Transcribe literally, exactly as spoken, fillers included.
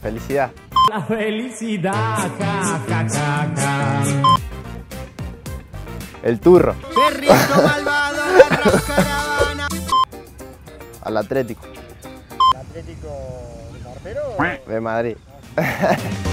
Felicidad. La felicidad, ja, ja, ja, ja. El turro. Perrito malvado, agarra caravana. Al Atlético. ¿El Atlético de Mortero? De Madrid.